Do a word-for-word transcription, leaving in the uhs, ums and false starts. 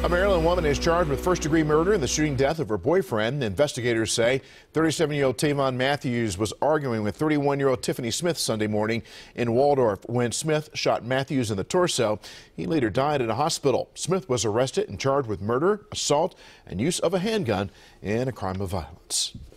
A Maryland woman is charged with first-degree murder in the shooting death of her boyfriend. Investigators say thirty-seven-year-old Tavon Matthews was arguing with thirty-one-year-old Tiffany Smith Sunday morning in Waldorf when Smith shot Matthews in the torso. He later died at a hospital. Smith was arrested and charged with murder, assault, and use of a handgun in a crime of violence.